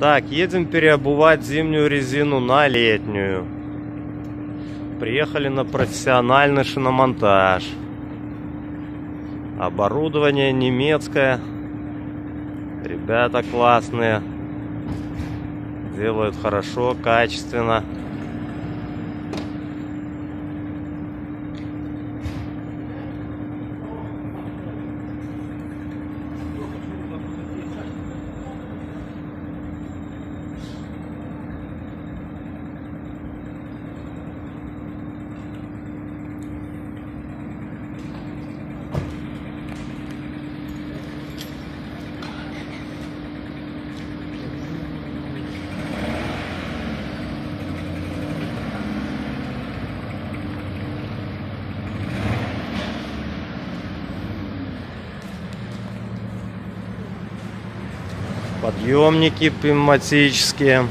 Так, едем переобувать зимнюю резину на летнюю. Приехали на профессиональный шиномонтаж. Оборудование немецкое. Ребята классные. Делают хорошо, качественно. Подъемники пневматические.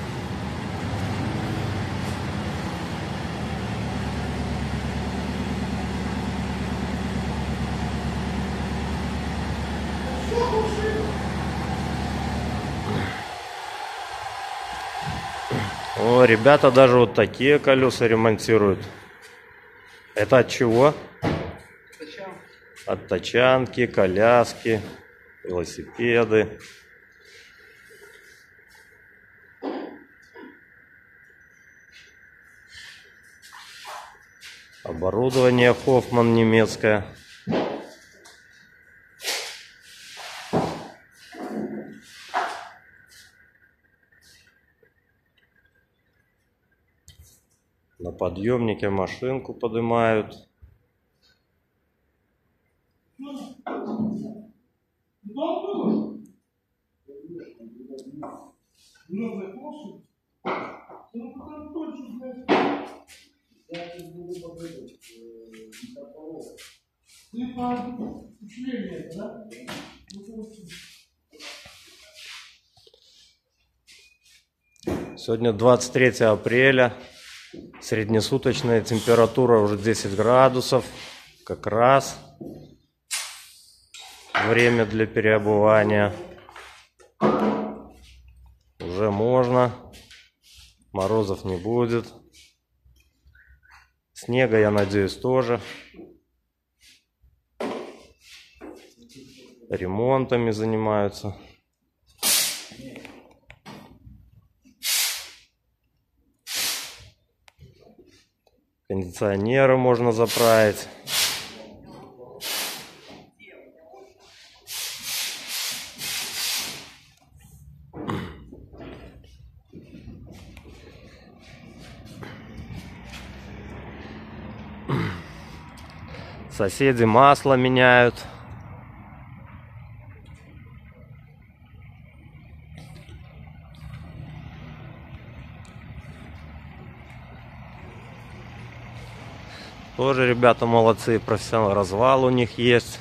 О, ребята даже вот такие колеса ремонтируют. Это от чего? От тачанки, коляски, велосипеды. Оборудование Хоффман немецкое. На подъемнике машинку поднимают. Сегодня 23 апреля. Среднесуточная температура уже 10 градусов. Как раз время для переобувания. Уже можно. Морозов не будет. Снега, я надеюсь, тоже. Ремонтами занимаются. Кондиционеры можно заправить. Соседи масло меняют. Тоже ребята молодцы, профессионал. Развал у них есть.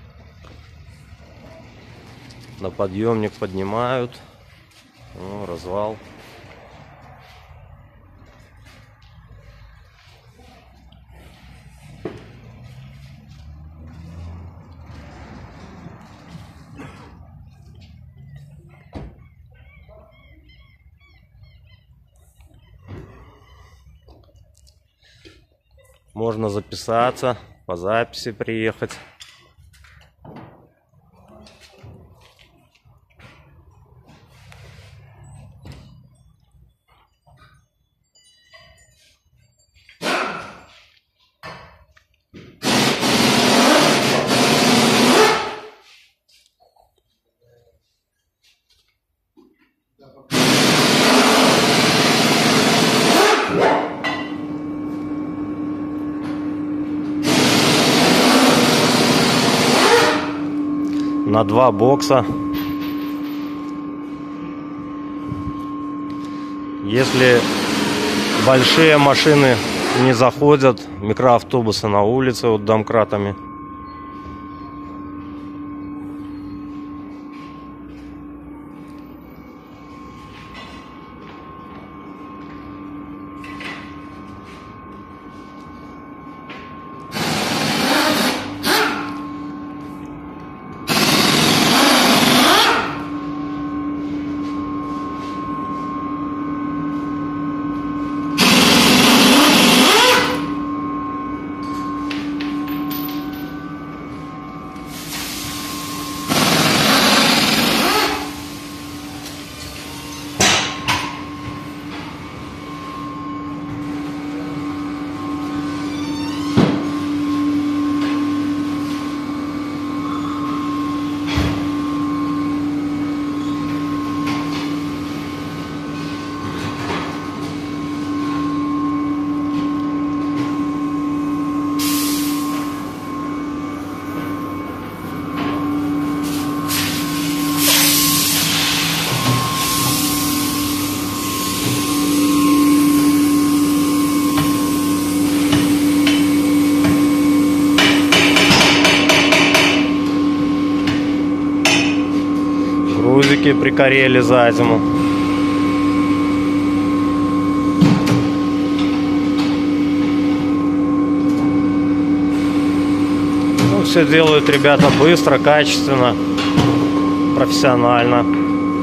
На подъемник поднимают. Ну, развал. Можно записаться, по записи приехать. На 2 бокса. Если большие машины не заходят, микроавтобусы на улице вот домкратами. грузики прикорели за зиму. Ну, все делают ребята быстро, качественно, профессионально.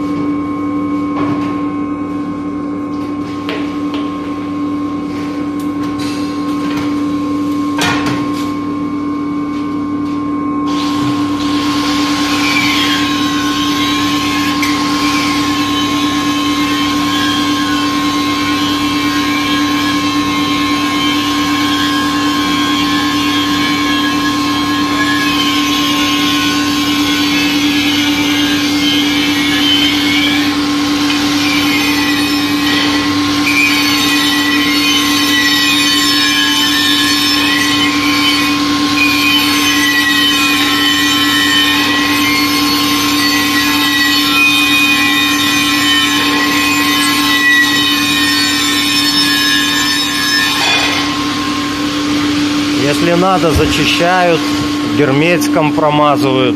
Если надо, зачищают, герметиком промазывают.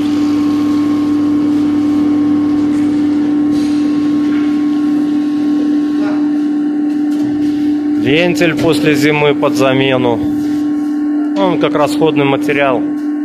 Вентиль после зимы под замену. Он как расходный материал.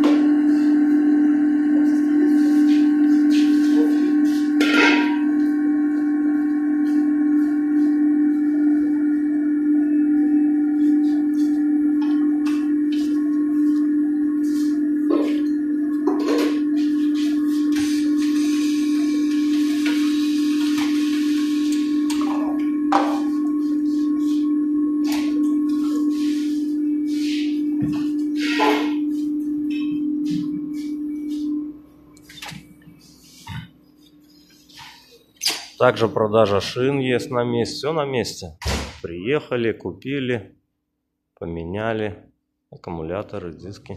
Также продажа шин есть на месте, все на месте. Приехали, купили, поменяли аккумуляторы, диски.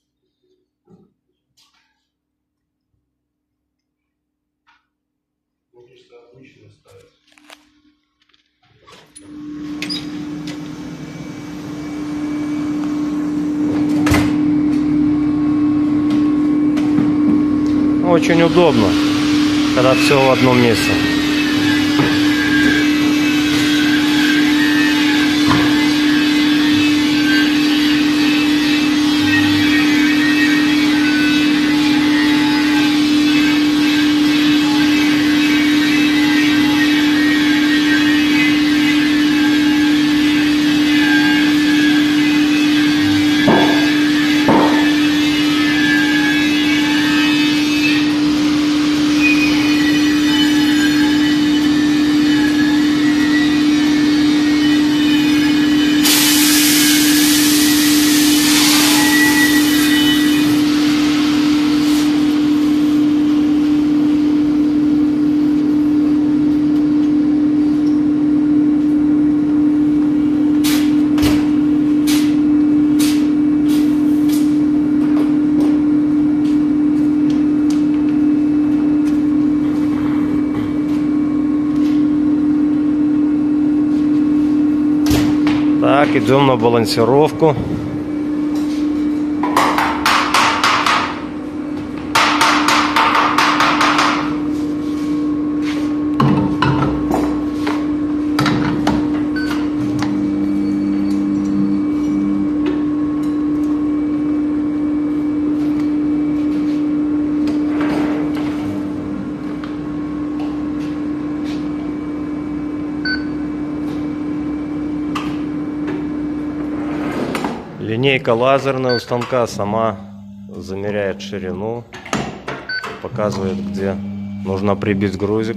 Очень удобно, когда все в одном месте. Так, идем на балансировку. Линейка лазерная у станка сама замеряет ширину, показывает, где нужно прибить грузик.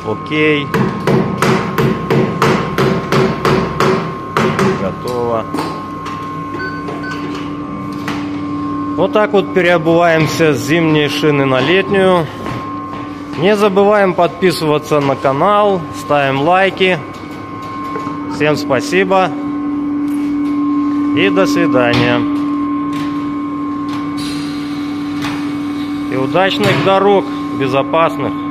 Окей. Готово. Вот так вот переобуваемся с зимней шины на летнюю. Не забываем подписываться на канал, ставим лайки. Всем спасибо и до свидания. И удачных дорог, безопасных.